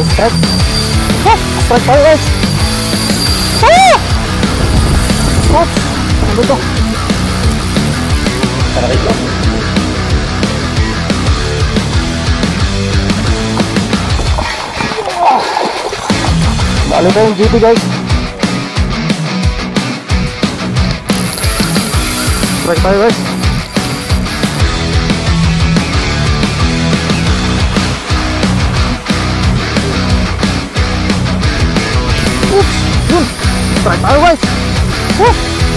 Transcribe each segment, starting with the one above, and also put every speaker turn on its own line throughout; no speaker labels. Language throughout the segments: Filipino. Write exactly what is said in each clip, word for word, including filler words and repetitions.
strike. Ah! Strike tayo guys! Ah! Oops! Ano ito? Talakitok. Bali ba yung G P guys? Strike tayo guys! Oops! Yun! Strike tayo guys! Woo!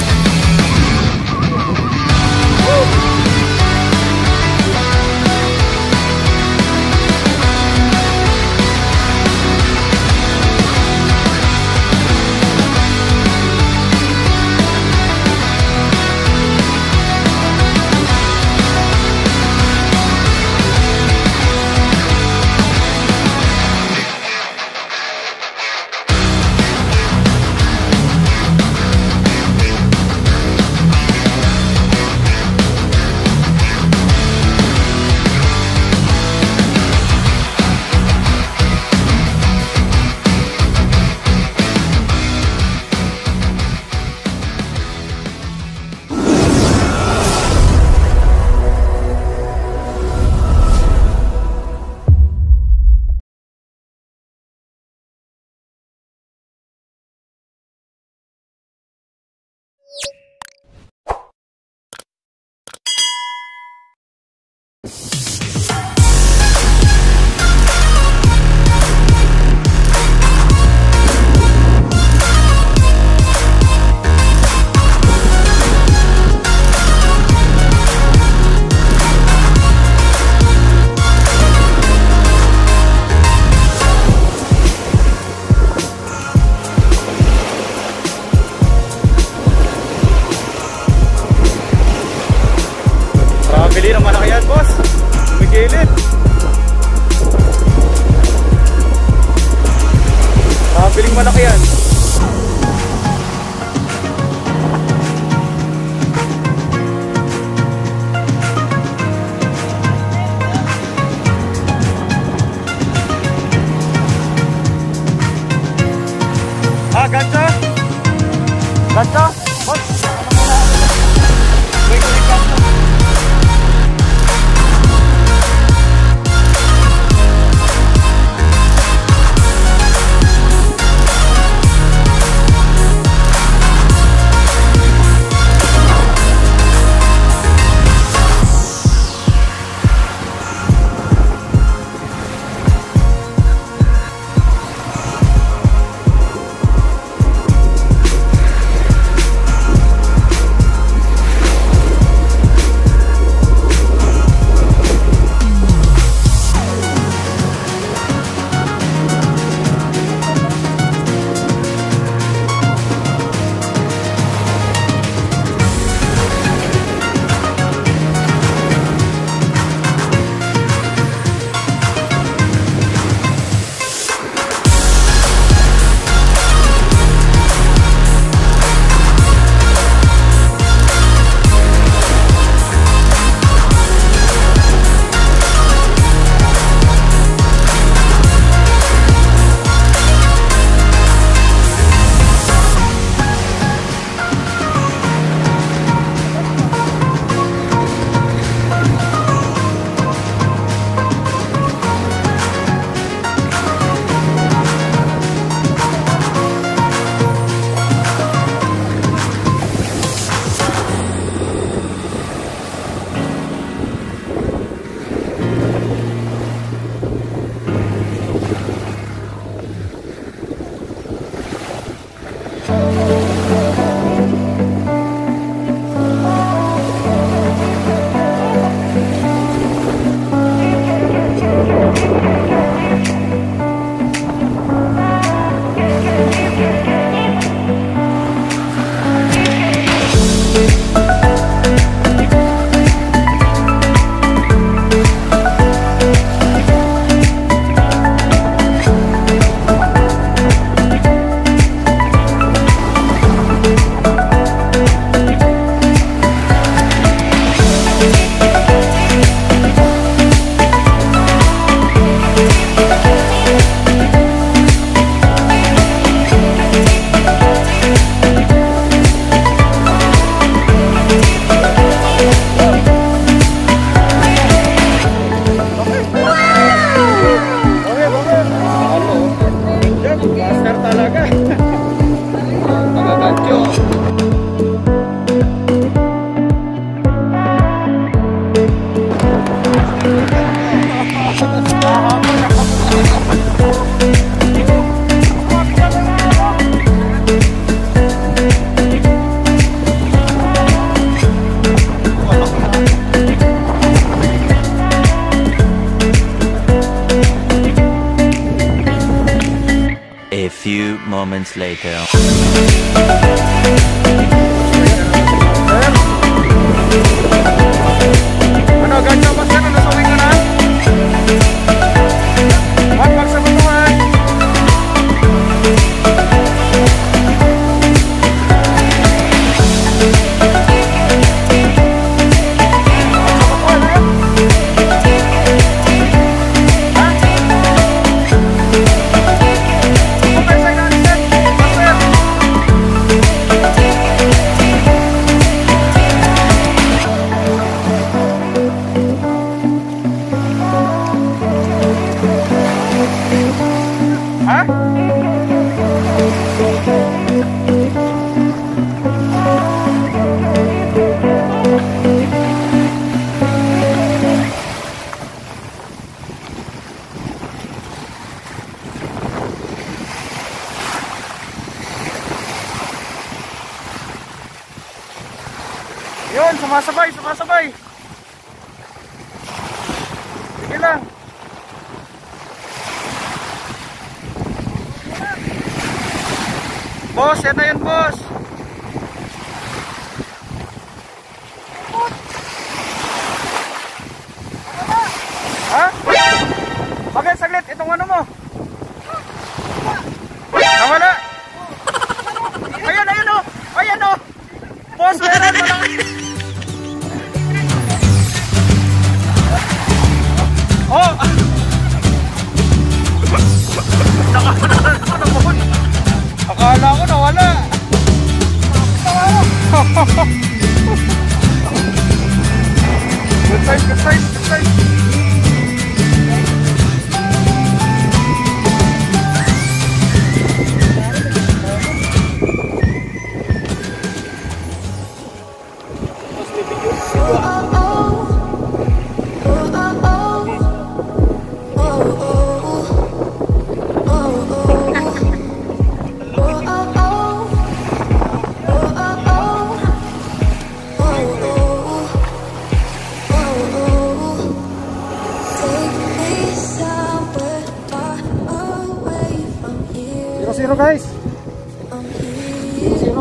Bili naman na kaya boss, umigilid. Ah, piling malaki yan. Ah, gancha? Gancha? Boss? Wait, wait, gancha.
moments later.
Ano, ganyan mas ano, nasawin ka na? Wag magsabutuhan. Yun, sumasabay, sumasabay. Sige lang. Boss, yan na yun, boss. Ha? Bakit saglit, itong ano mo? Nawala. Ayan, ayan o. Ayan o. Boss, meron mo lang. Oh! Akala ko nawala. Good size, good size, good size. Zero guys. Zero.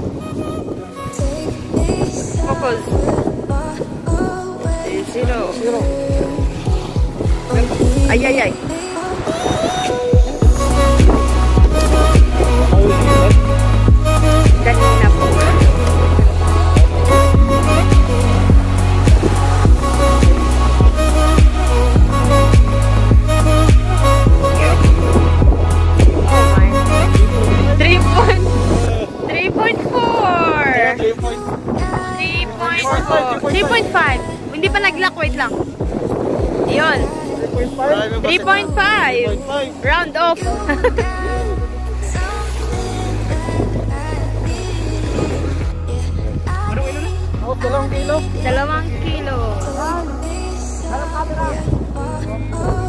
Focus. Zero.
Zero.
Ay, ay, ay. Kanina po. three point five. Hindi pa nag-lock, wait lang. Yun. three point five. Round off.
Oh, dalawang kilo.
Dalawang kilo.
Alam natin na.